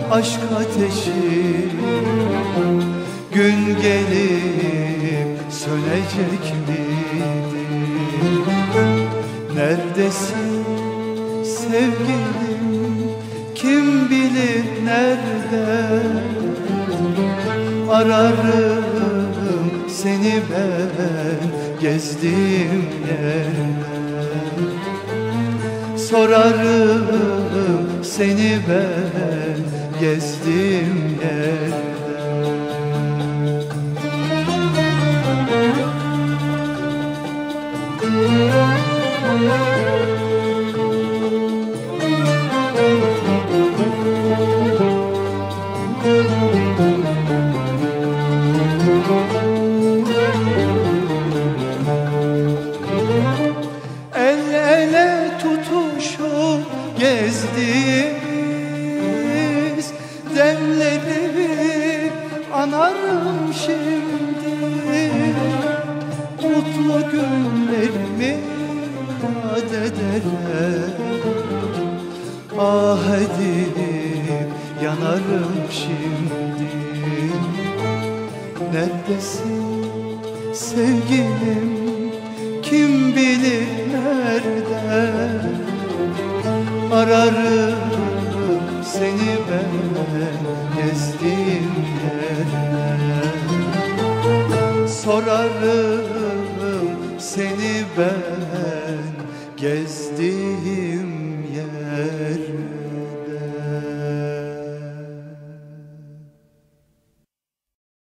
aşk ateşi gün gelip sönecek miydi? Neredesin sevgilim, kim bilir nerede? Ararım seni ben gezdiğim yerde, sorarım seni ben gezdiğim yerde. El ele tutuşup gezdiğimiz demleri anarım şimdi. Mutlu günlerimi yad ederek ah edip yanarım şimdi. Neredesin sevgilim, kim bilir nerede? Ararım seni ben gezdiğim yerde, sorarım seni ben gezdiğim